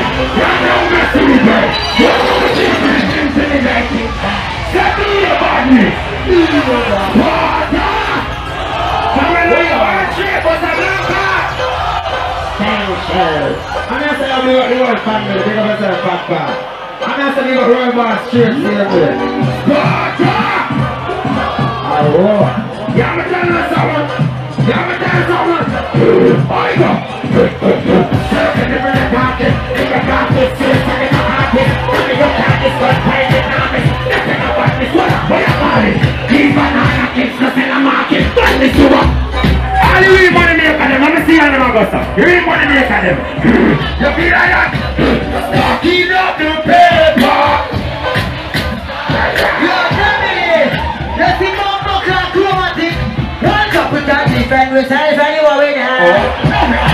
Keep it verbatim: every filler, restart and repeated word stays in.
You're no messenger. You're no intimidating. Set me about me. Water. Come on, you want to trip with a blanca. Thank you. I'm not saying I'm the whole family. Think of yourself, Papa. I'm not saying you got Roy Boss straight here. Water. Oh. Yeah, I'm telling you someone. Yeah, I'm telling you someone. I go. Circle the red pocket. In the pocket, circle in the pocket. When you look at this one, play the numbers. Nothing about this one. What you call it? Keep an eye on kids, cause in the market. Don't miss you up. All you really want to make of them. Let me see how them go, sir. You really want to make of them. You feel like that? Stocking up the paper. You're coming. Let's see more book like chromatic. One cup with that different with size anyway.